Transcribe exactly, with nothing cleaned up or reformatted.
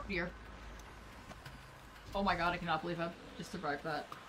Dear. Oh my god, I cannot believe I just survived that.